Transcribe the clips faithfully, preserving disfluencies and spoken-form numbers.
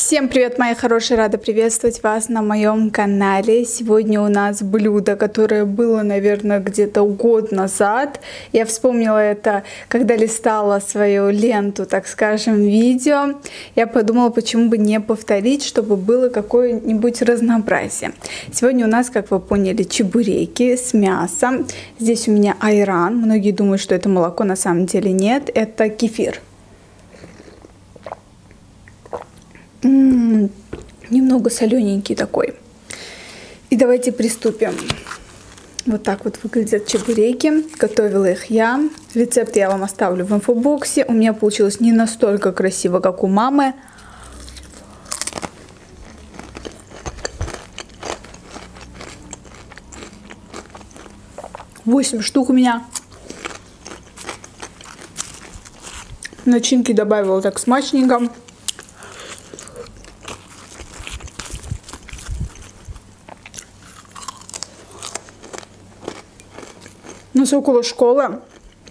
Всем привет, мои хорошие! Рада приветствовать вас на моем канале. Сегодня у нас блюдо, которое было, наверное, где-то год назад. Я вспомнила это, когда листала свою ленту, так скажем, видео. Я подумала, почему бы не повторить, чтобы было какое-нибудь разнообразие. Сегодня у нас, как вы поняли, чебуреки с мясом. Здесь у меня айран. Многие думают, что это молоко, на самом деле нет. Это кефир. М-м-м, немного солененький такой. И давайте приступим. Вот так вот выглядят чебуреки. Готовила их я. Рецепт я вам оставлю в инфобоксе. У меня получилось не настолько красиво, как у мамы. восемь штук у меня. Начинки добавила так смачненько. У нас около школы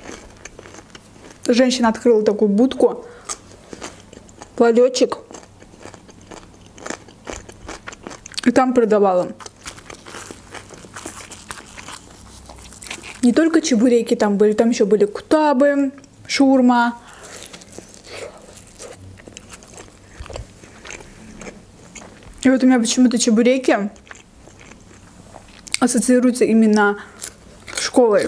женщина открыла такую будку, ларечек, и там продавала. Не только чебуреки там были, там еще были кутабы, шаурма. И вот у меня почему-то чебуреки ассоциируются именно с школой.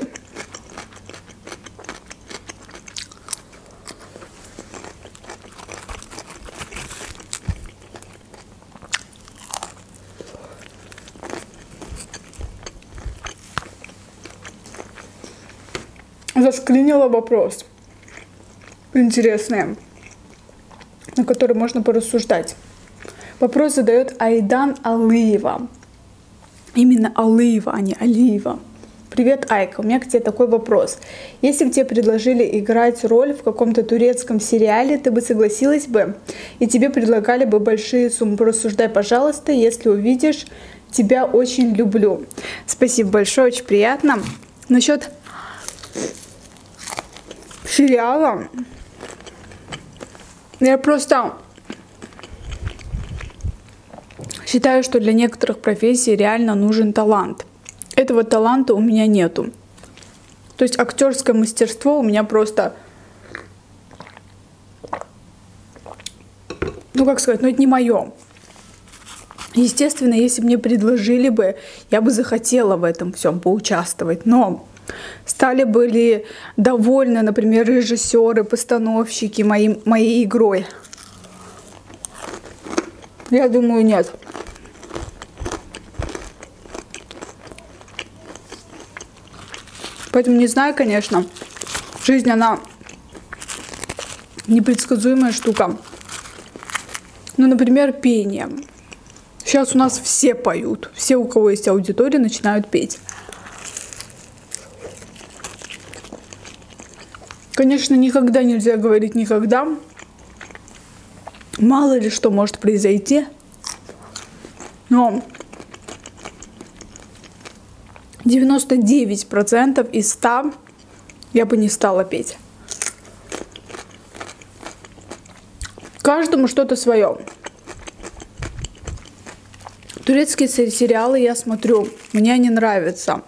Заскринила вопрос интересный, на который можно порассуждать. Вопрос задает Айдан Алиева. Именно Алиева, а не Алиева. Привет, Айка, у меня к тебе такой вопрос. Если бы тебе предложили играть роль в каком-то турецком сериале, ты бы согласилась бы? И тебе предлагали бы большие суммы. Порассуждай, пожалуйста, если увидишь. Тебя очень люблю. Спасибо большое, очень приятно. Насчет сериала. Я просто считаю, что для некоторых профессий реально нужен талант. Этого таланта у меня нету. То есть актерское мастерство у меня просто, ну как сказать, ну это не мое. Естественно, если бы мне предложили бы, я бы захотела в этом всем поучаствовать. Но стали бы ли довольны, например, режиссеры, постановщики моим, моей игрой? Я думаю, нет. Поэтому не знаю, конечно. Жизнь, она непредсказуемая штука. Ну, например, пение. Сейчас у нас все поют. Все, у кого есть аудитория, начинают петь. Конечно, никогда нельзя говорить никогда. Мало ли что может произойти. Но девяносто девять процентов из ста я бы не стала петь. Каждому что-то свое. Турецкие сериалы я смотрю, мне они нравятся.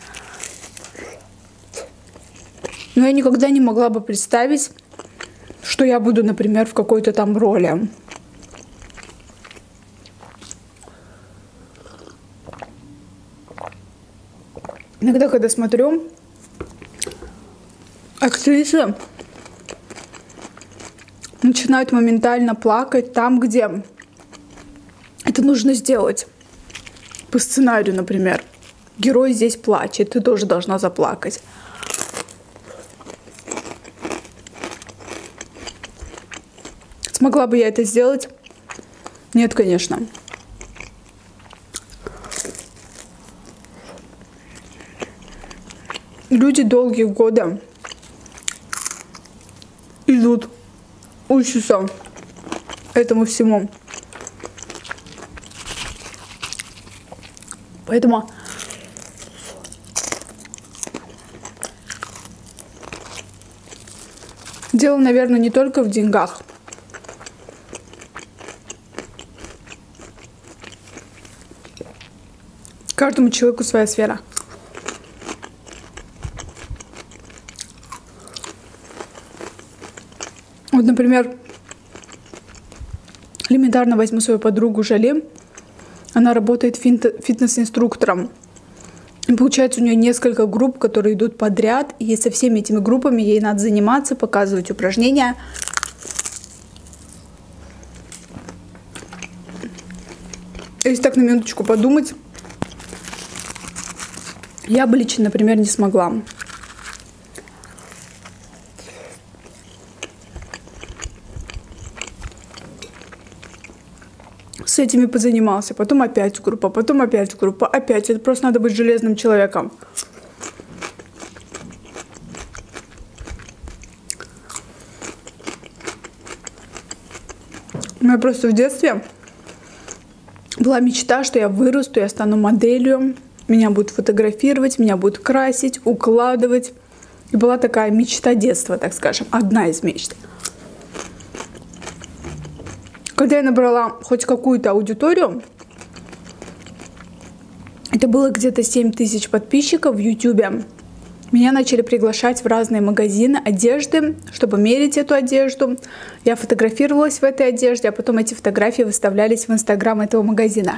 Но я никогда не могла бы представить, что я буду, например, в какой-то там роли. Иногда, когда смотрю, актрисы начинают моментально плакать там, где это нужно сделать. По сценарию, например. Герой здесь плачет, ты тоже должна заплакать. Смогла бы я это сделать? Нет, конечно. Люди долгие годы идут, учатся этому всему. Поэтому дело, наверное, не только в деньгах. Каждому человеку своя сфера. Вот, например, элементарно возьму свою подругу Жали. Она работает фитнес-инструктором. И получается, у нее несколько групп, которые идут подряд. И со всеми этими группами ей надо заниматься, показывать упражнения. Если так на минуточку подумать, я бы лично, например, не смогла. С этими позанимался, потом опять группа, потом опять группа, опять. Это просто надо быть железным человеком. У меня просто в детстве была мечта, что я вырасту, я стану моделью, меня будут фотографировать, меня будут красить, укладывать. И была такая мечта детства, так скажем, одна из мечт. Когда я набрала хоть какую-то аудиторию, это было где-то семь тысяч подписчиков в ютубе, меня начали приглашать в разные магазины одежды, чтобы мерить эту одежду. Я фотографировалась в этой одежде, а потом эти фотографии выставлялись в инстаграм этого магазина.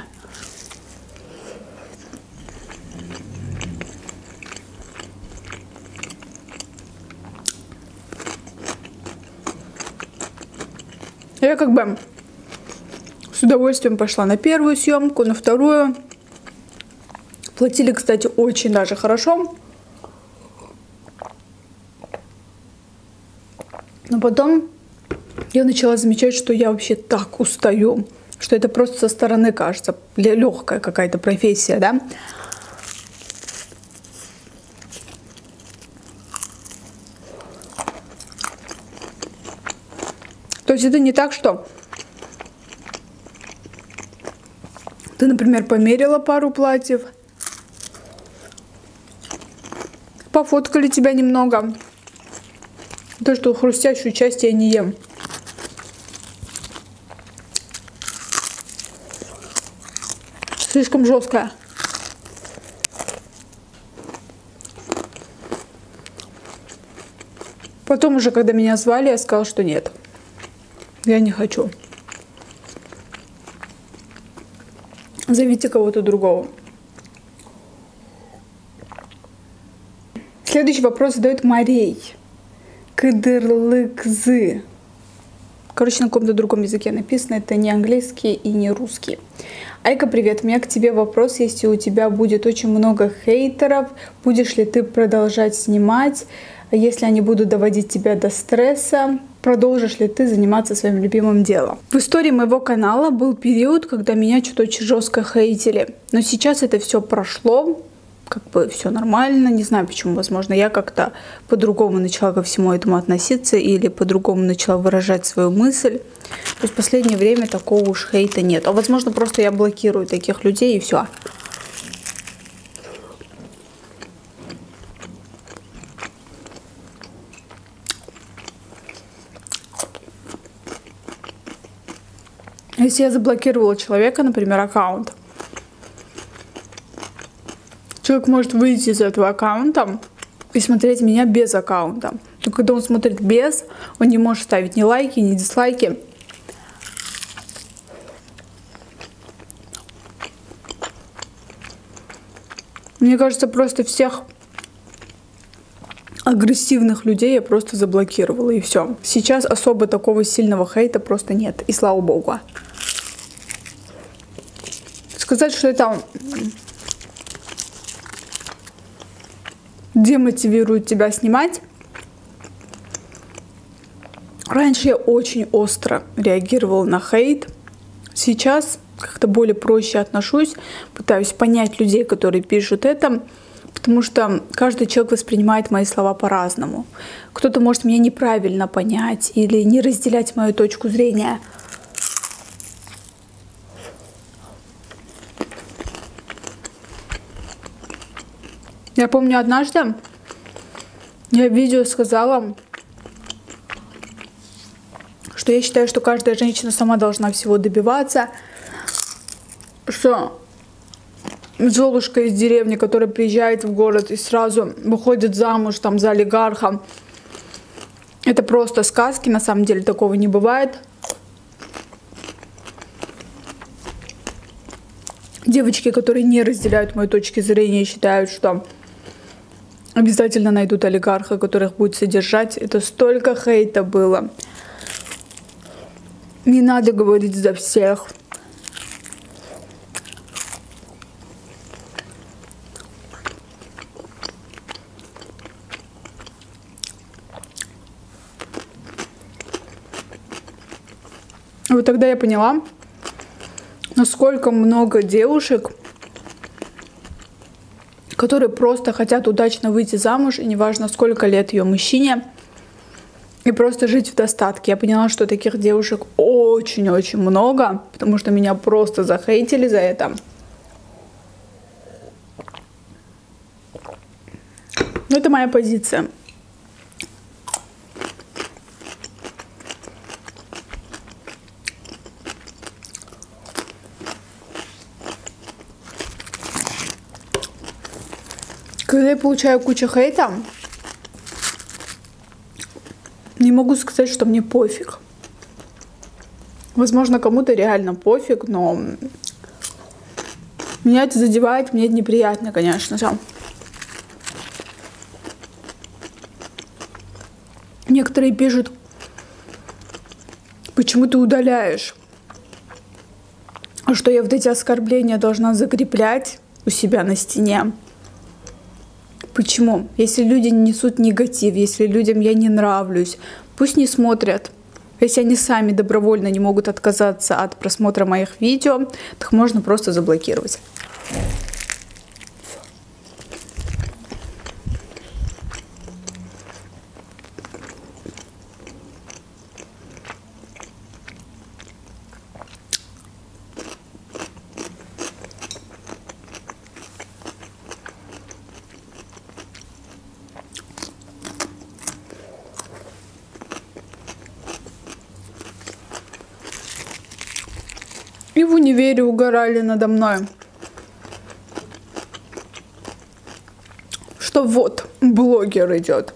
Я как бы с удовольствием пошла на первую съемку, на вторую. Платили, кстати, очень даже хорошо. Но потом я начала замечать, что я вообще так устаю, что это просто со стороны кажется легкая какая-то профессия, да? То есть это не так, что ты, например, померила пару платьев, пофоткали тебя немного. То, что хрустящую часть я не ем. Слишком жесткая. Потом уже, когда меня звали, я сказала, что нет. Я не хочу. Зовите кого-то другого. Следующий вопрос задает Марей. Кыдырлыкзы. Короче, на каком-то другом языке написано. Это не английский и не русский. Айка, привет. У меня к тебе вопрос. Если у тебя будет очень много хейтеров, будешь ли ты продолжать снимать? Если они будут доводить тебя до стресса, продолжишь ли ты заниматься своим любимым делом? В истории моего канала был период, когда меня что-то очень жестко хейтили. Но сейчас это все прошло. Как бы все нормально, не знаю почему, возможно, я как-то по-другому начала ко всему этому относиться или по-другому начала выражать свою мысль. То есть в последнее время такого уж хейта нет. А возможно, просто я блокирую таких людей и все. Если я заблокировала человека, например, аккаунт, человек может выйти из этого аккаунта и смотреть меня без аккаунта. Но когда он смотрит без, он не может ставить ни лайки, ни дизлайки. Мне кажется, просто всех агрессивных людей я просто заблокировала, и все. Сейчас особо такого сильного хейта просто нет, и слава богу. Сказать, что это демотивирует тебя снимать. Раньше я очень остро реагировала на хейт. Сейчас как-то более проще отношусь. Пытаюсь понять людей, которые пишут это. Потому что каждый человек воспринимает мои слова по-разному. Кто-то может меня неправильно понять или не разделять мою точку зрения. Я помню, однажды я в видео сказала, что я считаю, что каждая женщина сама должна всего добиваться, что Золушка из деревни, которая приезжает в город и сразу выходит замуж там за олигарха. Это просто сказки, на самом деле такого не бывает. Девочки, которые не разделяют мою точку зрения и считают, что обязательно найдут олигарха, который их будет содержать. Это столько хейта было. Не надо говорить за всех. Вот тогда я поняла, насколько много девушек, которые просто хотят удачно выйти замуж, и неважно, сколько лет ее мужчине, и просто жить в достатке. Я поняла, что таких девушек очень-очень много, потому что меня просто захейтили за это. Но это моя позиция. Когда я получаю кучу хейта, не могу сказать, что мне пофиг. Возможно, кому-то реально пофиг, но меня это задевает, мне это неприятно, конечно же. Некоторые пишут, почему ты удаляешь? Что я вот эти оскорбления должна закреплять у себя на стене. Почему? Если люди несут негатив, если людям я не нравлюсь, пусть не смотрят. Если они сами добровольно не могут отказаться от просмотра моих видео, то их можно просто заблокировать. И в универе угорали надо мной, что вот, блогер идет.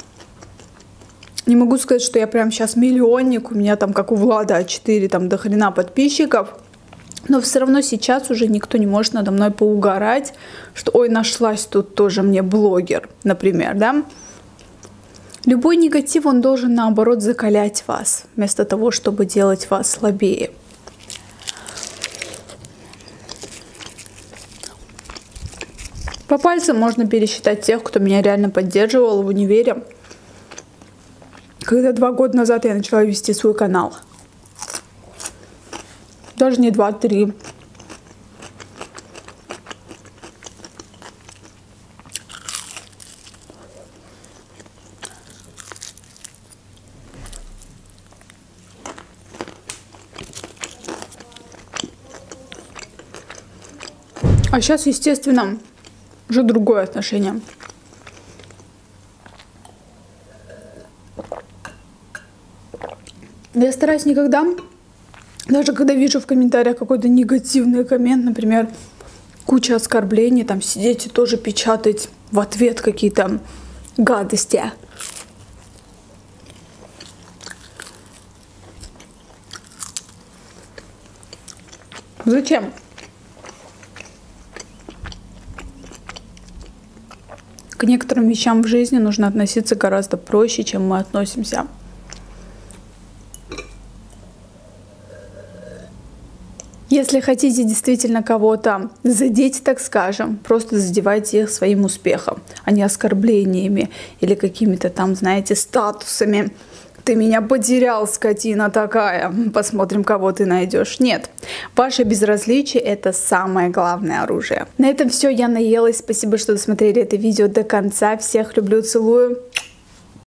Не могу сказать, что я прям сейчас миллионник, у меня там, как у Влада а четыре, там до хрена подписчиков. Но все равно сейчас уже никто не может надо мной поугарать, что ой, нашлась тут тоже мне блогер, например, да. Любой негатив, он должен наоборот закалять вас, вместо того, чтобы делать вас слабее. По пальцам можно пересчитать тех, кто меня реально поддерживал в универе, когда два года назад я начала вести свой канал. Даже не два, три. А сейчас, естественно, уже другое отношение. Я стараюсь никогда, даже когда вижу в комментариях какой-то негативный коммент, например, куча оскорблений, там сидеть и тоже печатать в ответ какие-то гадости. Зачем? К некоторым вещам в жизни нужно относиться гораздо проще, чем мы относимся. Если хотите действительно кого-то задеть, так скажем, просто задевайте их своим успехом, а не оскорблениями или какими-то там, знаете, статусами. Ты меня потерял, скотина такая. Посмотрим, кого ты найдешь. Нет, ваше безразличие — это самое главное оружие. На этом все, я наелась. Спасибо, что досмотрели это видео до конца. Всех люблю, целую.